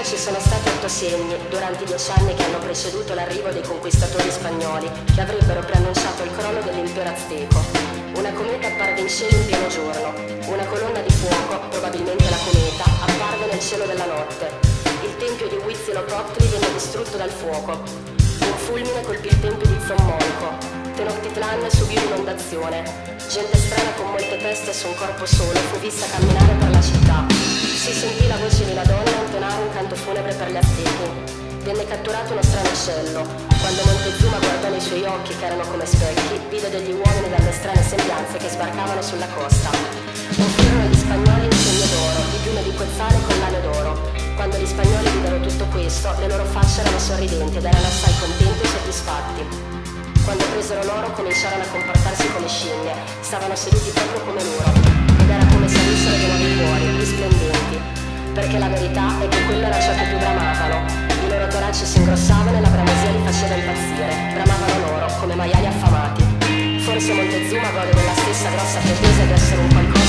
terra ci sono stati 8 segni durante i 10 anni che hanno preceduto l'arrivo dei conquistatori spagnoli, che avrebbero preannunciato il crollo dell'impero azteco. Una cometa apparve in cielo in pieno giorno. Una colonna di fuoco, probabilmente la cometa, apparve nel cielo della notte. Il tempio di Huitzilopochtli venne distrutto dal fuoco. Un fulmine colpì il tempio di Zommolco. Tenochtitlan subì un'inondazione. Gente strana con molte teste su un corpo solo fu vista camminare per la città. Si sentì la voce di una donna intonare un canto funebre per gli aztechi. Venne catturato uno strano uccello. Quando Montezuma guardò nei suoi occhi, che erano come specchi, vide degli uomini dalle strane sembianze che sbarcavano sulla costa. Offrirono agli spagnoli un segno d'oro, di piume di quetzale e collane d'oro. Quando gli spagnoli videro tutto questo, le loro facce erano sorridenti ed erano assai contenti e soddisfatti. Quando presero l'oro cominciarono a comportarsi come scimmie, stavano seduti proprio come loro, ed era come se avessero dei nuovi cuori, risplendenti, perché la verità è che quello era ciò che più bramavano. I loro toraci si ingrossavano e la bramosia li faceva impazzire, bramavano loro come maiali affamati. Forse Montezuma gode della stessa grossa pretesa di essere un qualcosa